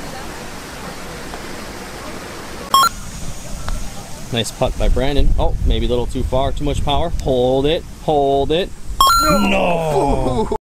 Nice putt by Brandon. Oh, maybe a little too far, too much power. Hold it, hold it. No!